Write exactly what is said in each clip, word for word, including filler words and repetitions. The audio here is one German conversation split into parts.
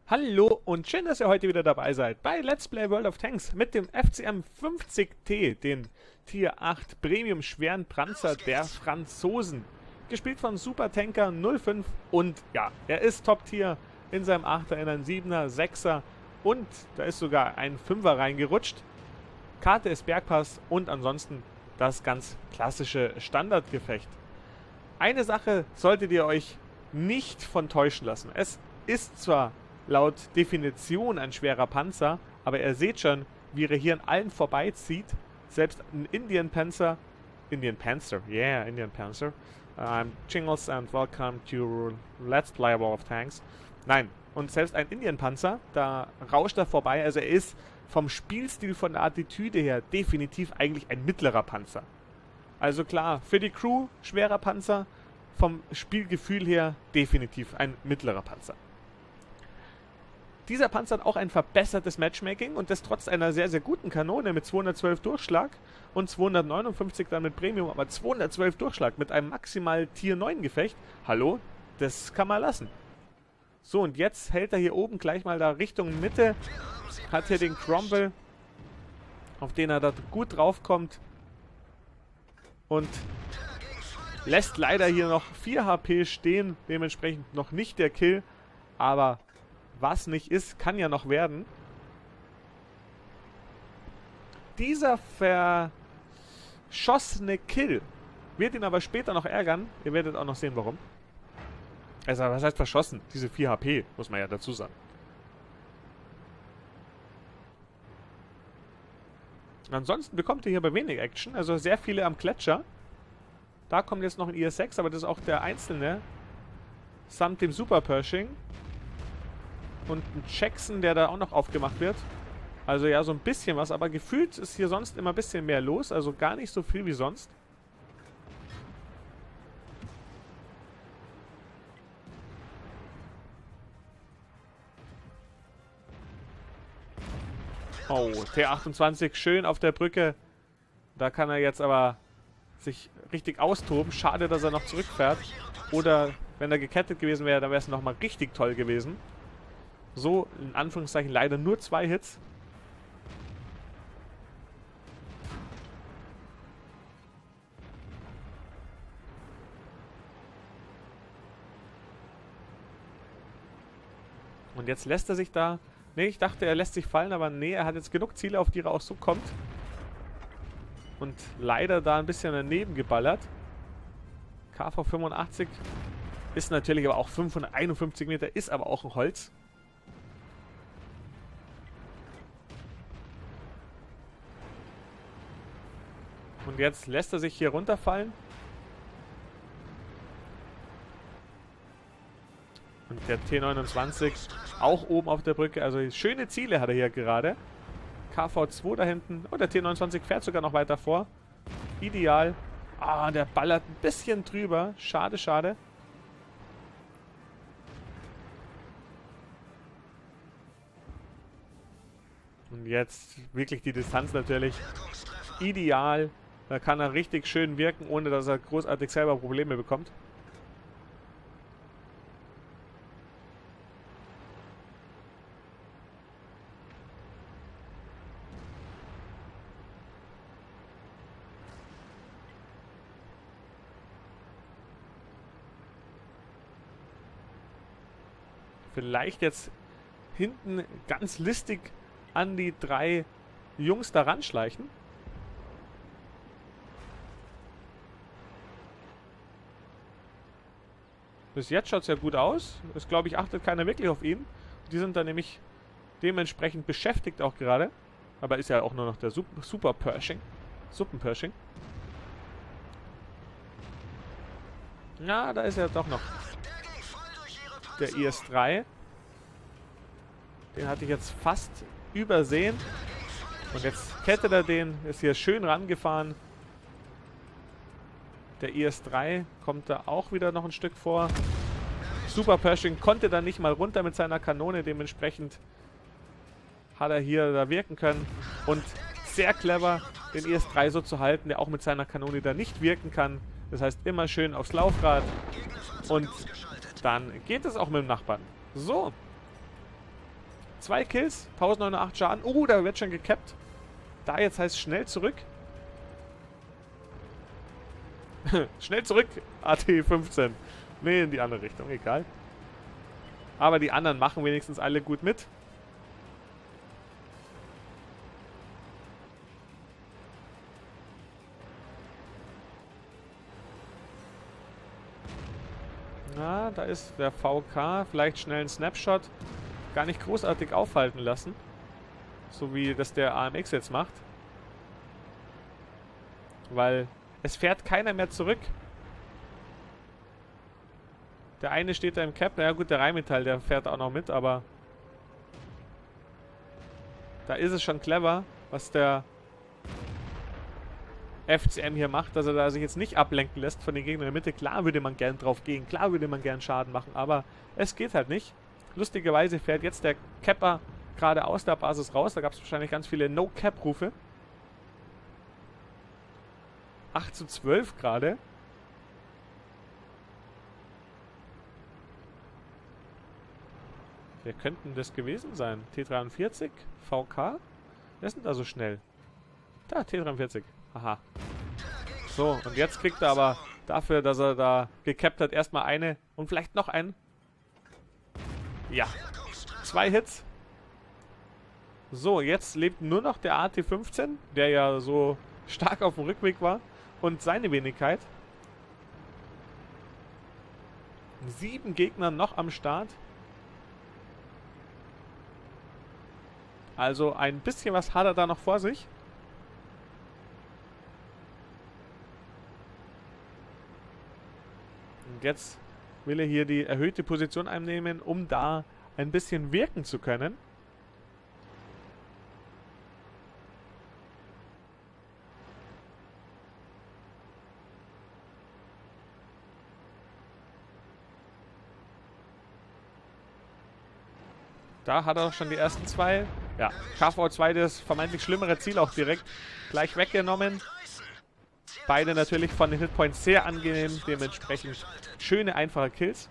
Hallo und schön, dass ihr heute wieder dabei seid bei Let's Play World of Tanks mit dem F C M fünfzig T, den Tier acht Premium schweren Panzer der Franzosen. Gespielt von Supertanker null fünf und ja, er ist Top-Tier in seinem achter, in einem siebener, sechser und da ist sogar ein fünfer reingerutscht. Karte ist Bergpass und ansonsten das ganz klassische Standardgefecht. Eine Sache solltet ihr euch nicht von täuschen lassen. Es ist zwar laut Definition ein schwerer Panzer, aber ihr seht schon, wie er hier an allen vorbeizieht. Selbst ein Indian Panzer, Indian Panzer, yeah, Indian Panzer. I'm Jingles and welcome to Let's Play World of Tanks. Nein, und selbst ein Indian Panzer, da rauscht er vorbei. Also er ist vom Spielstil, von der Attitüde her definitiv eigentlich ein mittlerer Panzer. Also klar, für die Crew schwerer Panzer, vom Spielgefühl her definitiv ein mittlerer Panzer. Dieser Panzer hat auch ein verbessertes Matchmaking und das trotz einer sehr, sehr guten Kanone mit zweihundertzwölf Durchschlag und zweihundertneunundfünfzig dann mit Premium, aber zweihundertzwölf Durchschlag mit einem maximal Tier neun Gefecht. Hallo? Das kann man lassen. So, und jetzt hält er hier oben gleich mal da Richtung Mitte, hat hier den Cromwell, auf den er da gut draufkommt und lässt leider hier noch vier H P stehen, dementsprechend noch nicht der Kill, aber was nicht ist, kann ja noch werden. Dieser verschossene Kill wird ihn aber später noch ärgern. Ihr werdet auch noch sehen, warum. Also, was heißt verschossen? Diese vier H P, muss man ja dazu sagen. Ansonsten bekommt ihr hier bei wenig Action, also sehr viele am Gletscher. Da kommt jetzt noch ein I S sechs, aber das ist auch der einzelne. Samt dem Super Pershing. Und ein Jackson, der da auch noch aufgemacht wird. Also ja, so ein bisschen was. Aber gefühlt ist hier sonst immer ein bisschen mehr los. Also gar nicht so viel wie sonst. Oh, T achtundzwanzig schön auf der Brücke. Da kann er jetzt aber sich richtig austoben. Schade, dass er noch zurückfährt. Oder wenn er gekettet gewesen wäre, dann wäre es nochmal richtig toll gewesen. So, in Anführungszeichen, leider nur zwei Hits. Und jetzt lässt er sich da... Ne, ich dachte, er lässt sich fallen, aber nee, er hat jetzt genug Ziele, auf die er auch so kommt. Und leider da ein bisschen daneben geballert. K V fünfundachtzig ist natürlich aber auch fünfhunderteinundfünfzig Meter, ist aber auch ein Holz. Und jetzt lässt er sich hier runterfallen. Und der T neunundzwanzig auch oben auf der Brücke. Also schöne Ziele hat er hier gerade. K V zwei da hinten. Oh, der T neunundzwanzig fährt sogar noch weiter vor. Ideal. Ah, der ballert ein bisschen drüber. Schade, schade. Und jetzt wirklich die Distanz natürlich ideal. Da kann er richtig schön wirken, ohne dass er großartig selber Probleme bekommt. Vielleicht jetzt hinten ganz listig an die drei Jungs da ranschleichen. Bis jetzt schaut es ja gut aus. Das, glaube ich, achtet keiner wirklich auf ihn. Die sind da nämlich dementsprechend beschäftigt auch gerade. Aber ist ja auch nur noch der Super, Super Pershing. Suppen-Pershing. Ja, da ist er doch noch. Der I S drei. Den hatte ich jetzt fast übersehen. Und jetzt kettet er den. Ist hier schön rangefahren. Der I S drei kommt da auch wieder noch ein Stück vor. Super Pershing konnte dann nicht mal runter mit seiner Kanone. Dementsprechend hat er hier da wirken können. Und sehr clever, den I S drei so zu halten, der auch mit seiner Kanone da nicht wirken kann. Das heißt, immer schön aufs Laufrad. Und dann geht es auch mit dem Nachbarn. So. Zwei Kills, neunzehnhundertacht Schaden. Oh, da wird schon gekappt. Da jetzt heißt schnell zurück. Schnell zurück, A T fünfzehn. Nee, in die andere Richtung, egal. Aber die anderen machen wenigstens alle gut mit. Na, da ist der V K. Vielleicht schnell einen Snapshot. Gar nicht großartig aufhalten lassen. So wie das der A M X jetzt macht. Weil es fährt keiner mehr zurück. Der eine steht da im Cap. Na ja gut, der Rheinmetall, der fährt auch noch mit, aber da ist es schon clever, was der F C M hier macht, dass er da sich jetzt nicht ablenken lässt von den Gegnern in der Mitte. Klar würde man gern drauf gehen, klar würde man gern Schaden machen, aber es geht halt nicht. Lustigerweise fährt jetzt der Capper gerade aus der Basis raus. Da gab es wahrscheinlich ganz viele No-Cap-Rufe. acht zu zwölf gerade. Wer könnten das gewesen sein? T dreiundvierzig? V K? Wer ist denn da so schnell? Da, T dreiundvierzig. Aha. So, und jetzt kriegt er aber dafür, dass er da gekappt hat, erstmal eine und vielleicht noch einen. Ja. Zwei Hits. So, jetzt lebt nur noch der A T fünfzehn, der ja so stark auf dem Rückweg war. Und seine Wenigkeit. Sieben Gegner noch am Start. Also ein bisschen was hat er da noch vor sich. Und jetzt will er hier die erhöhte Position einnehmen, um da ein bisschen wirken zu können. Da hat er schon die ersten zwei. Ja, K V zwei, das vermeintlich schlimmere Ziel auch direkt gleich weggenommen. Beide natürlich von den Hitpoints sehr angenehm, dementsprechend schöne, einfache Kills.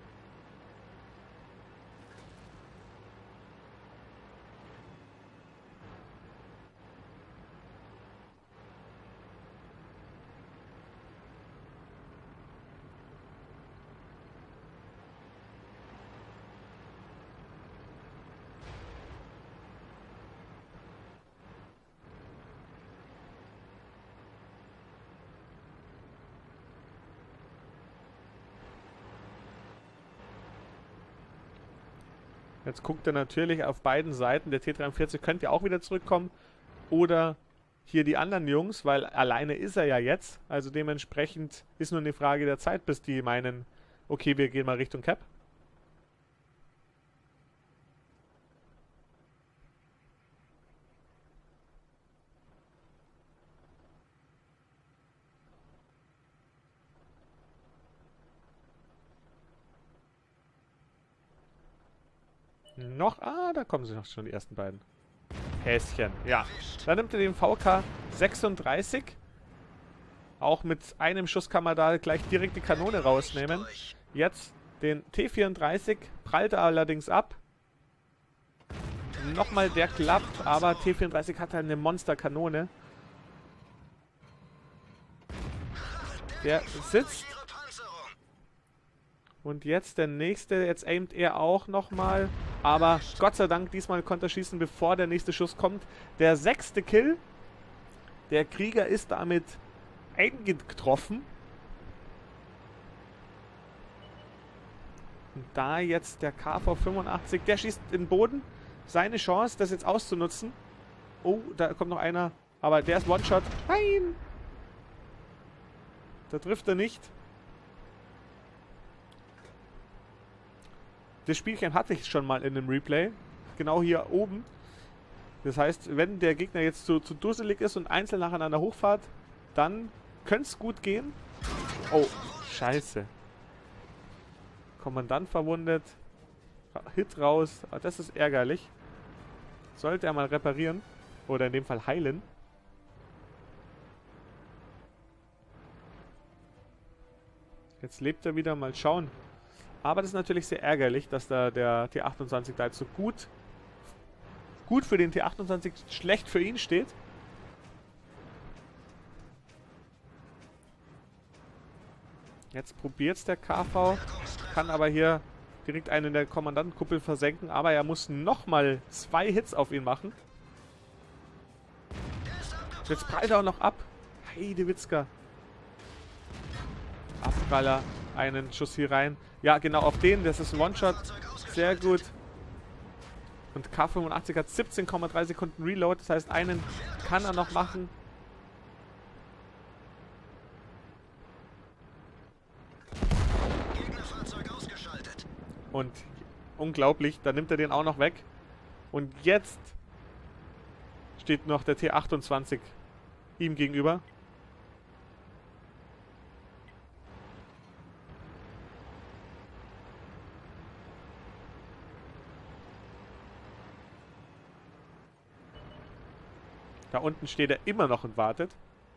Jetzt guckt er natürlich auf beiden Seiten. Der T dreiundvierzig könnte ja auch wieder zurückkommen. Oder hier die anderen Jungs, weil alleine ist er ja jetzt. Also dementsprechend ist nur eine Frage der Zeit, bis die meinen, okay, wir gehen mal Richtung Cap. Noch, ah, da kommen sie noch schon, die ersten beiden. Häschen, ja. Dann nimmt er den V K sechsunddreißig. Auch mit einem Schuss kann man da gleich direkt die Kanone rausnehmen. Jetzt den T vierunddreißig, prallt er allerdings ab. Nochmal, der klappt, aber T vierunddreißig hat halt eine Monsterkanone. Der sitzt. Und jetzt der nächste, jetzt aimt er auch nochmal. Aber Gott sei Dank, diesmal konnte er schießen, bevor der nächste Schuss kommt. Der sechste Kill. Der Krieger ist damit eingetroffen. Und da jetzt der K V fünfundachtzig, der schießt in den Boden. Seine Chance, das jetzt auszunutzen. Oh, da kommt noch einer. Aber der ist One-Shot. Nein! Da trifft er nicht. Das Spielchen hatte ich schon mal in einem Replay. Genau hier oben. Das heißt, wenn der Gegner jetzt zu, zu dusselig ist und einzeln nacheinander hochfahrt, dann könnte es gut gehen. Oh, scheiße. Kommandant verwundet. Hit raus. Das ist ärgerlich. Sollte er mal reparieren. Oder in dem Fall heilen. Jetzt lebt er wieder. Mal schauen. Aber das ist natürlich sehr ärgerlich, dass da der T achtundzwanzig da jetzt so gut gut für den T achtundzwanzig, schlecht für ihn steht. Jetzt probiert es der K V, kann aber hier direkt einen in der Kommandantenkuppel versenken, aber er muss nochmal zwei Hits auf ihn machen. Jetzt prallt er auch noch ab. Heidewitzka. Abpraller, einen Schuss hier rein. Ja, genau auf den, das ist ein One-Shot. Sehr gut. Und K fünfundachtzig hat siebzehn Komma drei Sekunden Reload, das heißt, einen kann er noch machen. Und unglaublich, da nimmt er den auch noch weg. Und jetzt steht noch der T achtundzwanzig ihm gegenüber. Da unten steht er immer noch und wartet.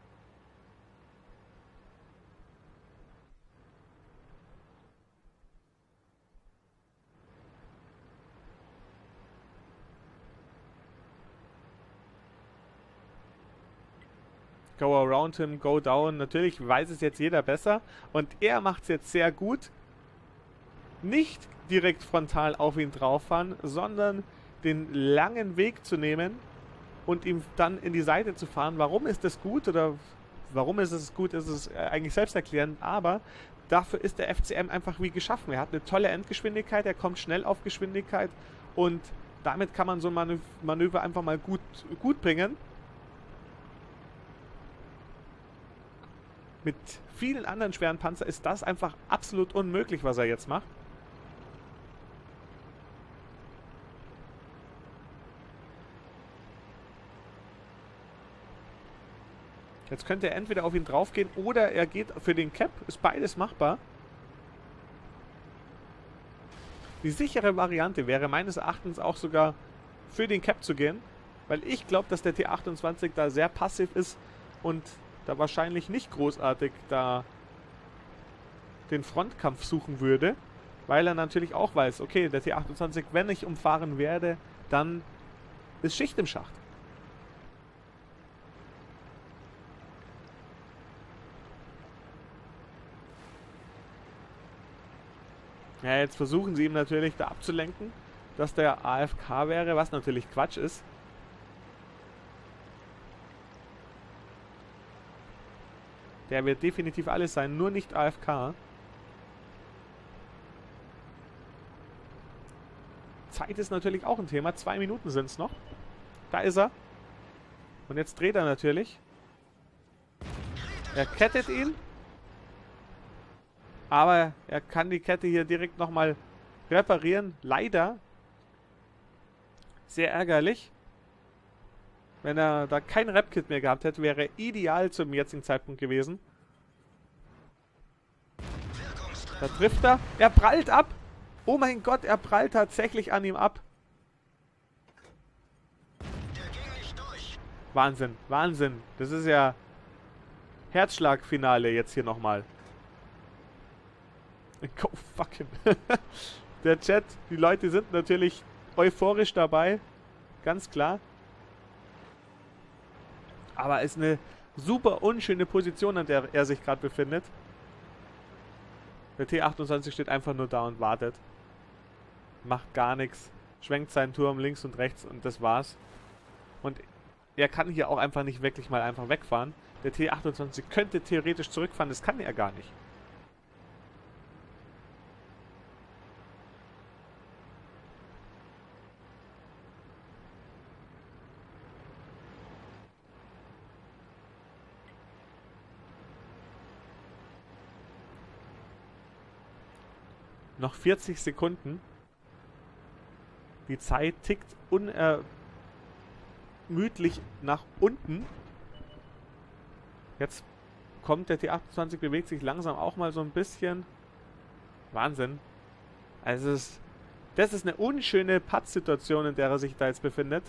Go around him, go down. Natürlich weiß es jetzt jeder besser. Und er macht es jetzt sehr gut. Nicht direkt frontal auf ihn drauf fahren, sondern den langen Weg zu nehmen und ihm dann in die Seite zu fahren. Warum ist das gut oder warum ist es gut, ist es eigentlich selbsterklärend. Aber dafür ist der F C M einfach wie geschaffen. Er hat eine tolle Endgeschwindigkeit, er kommt schnell auf Geschwindigkeit und damit kann man so ein Manö Manöver einfach mal gut, gut bringen. Mit vielen anderen schweren Panzern ist das einfach absolut unmöglich, was er jetzt macht. Jetzt könnte er entweder auf ihn draufgehen oder er geht für den Cap. Ist beides machbar. Die sichere Variante wäre meines Erachtens auch sogar für den Cap zu gehen. Weil ich glaube, dass der T achtundzwanzig da sehr passiv ist und da wahrscheinlich nicht großartig da den Frontkampf suchen würde, weil er natürlich auch weiß, okay, der T achtundzwanzig, wenn ich umfahren werde, dann ist Schicht im Schacht. Ja, jetzt versuchen sie ihm natürlich da abzulenken, dass der A F K wäre, was natürlich Quatsch ist. Der wird definitiv alles sein, nur nicht A F K. Zeit ist natürlich auch ein Thema. Zwei Minuten sind es noch. Da ist er. Und jetzt dreht er natürlich. Er kettet ihn. Aber er kann die Kette hier direkt nochmal reparieren. Leider. Sehr ärgerlich. Wenn er da kein Rep-Kit mehr gehabt hätte, wäre er ideal zum jetzigen Zeitpunkt gewesen. Da trifft er. Er prallt ab. Oh mein Gott, er prallt tatsächlich an ihm ab. Wahnsinn, Wahnsinn. Das ist ja Herzschlagfinale jetzt hier nochmal. Go fuck him. Der Chat, die Leute sind natürlich euphorisch dabei. Ganz klar. Aber ist eine super unschöne Position, an der er sich gerade befindet. Der T achtundzwanzig steht einfach nur da und wartet. Macht gar nichts. Schwenkt seinen Turm links und rechts und das war's. Und er kann hier auch einfach nicht wirklich mal einfach wegfahren. Der T achtundzwanzig könnte theoretisch zurückfahren, das kann er gar nicht. Noch vierzig Sekunden. Die Zeit tickt unermüdlich nach unten. Jetzt kommt der T achtundzwanzig, bewegt sich langsam auch mal so ein bisschen. Wahnsinn. Also es ist, das ist eine unschöne Pattsituation, in der er sich da jetzt befindet.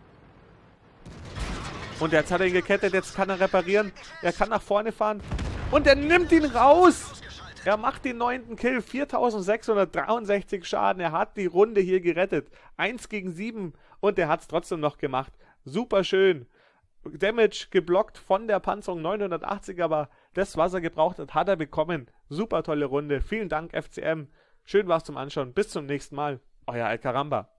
Und jetzt hat er ihn gekettet, jetzt kann er reparieren. Er kann nach vorne fahren. Und er nimmt ihn raus! Er macht den neunten Kill, viertausendsechshundertdreiundsechzig Schaden. Er hat die Runde hier gerettet. eins gegen sieben und er hat es trotzdem noch gemacht. Super schön. Damage geblockt von der Panzerung neunhundertachtzig, aber das, was er gebraucht hat, hat er bekommen. Super tolle Runde. Vielen Dank, F C M. Schön war's zum Anschauen. Bis zum nächsten Mal. Euer Alcaramba.